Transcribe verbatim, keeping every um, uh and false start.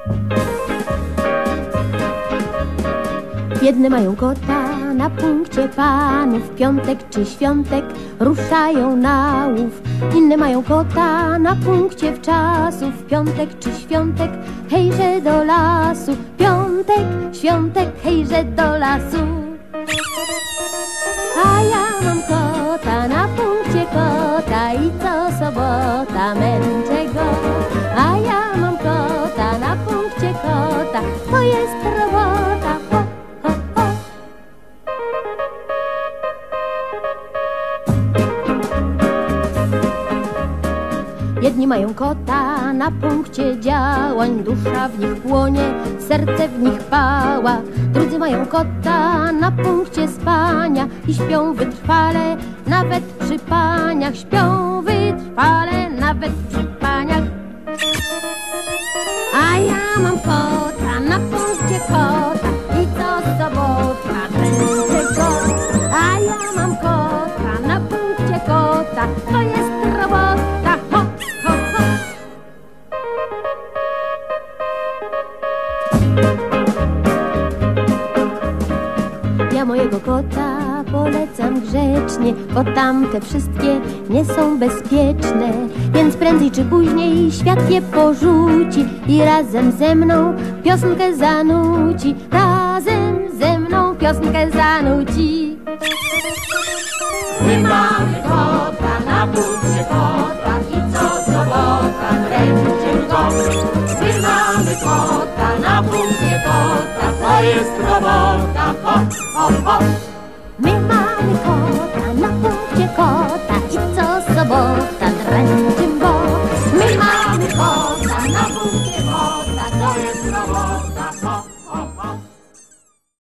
Jedne mają kota na punkcie panów, piątek czy świątek ruszają na łów. Inne mają kota na punkcie wczasów, piątek czy świątek hejże do lasu. Piątek, świątek hejże do lasu. A ja mam kota na punkcie kota i co sobota męczę go. A ja mam kota na punkcie kota, to jest robota. Ho, ho, ho. Jedni mają kota na punkcie działań, dusza w nich płonie, serce w nich pała. Drudzy mają kota na punkcie spania i śpią wytrwale, nawet przy paniach. Śpią wytrwale, nawet przy paniach. A ja mam kota na punkcie kota i co sobota kręcę go. A ja mam kota na punkcie kota, to jest robota. Ho, ho, ho. Ja mojego kota polecam grzecznie, bo tamte wszystkie nie są bezpieczne. Więc prędzej czy później świat je porzuci i razem ze mną piosenkę zanuci. Razem ze mną piosenkę zanuci. My mamy kota na punkcie kota i co sobota kręcimy go. My mamy kota na punkcie kota, to jest robota. Ho, ho, ho. My mamy kota na punkcie kota i co sobota dręczym go. My mamy kota na punkcie kota, to jest robota.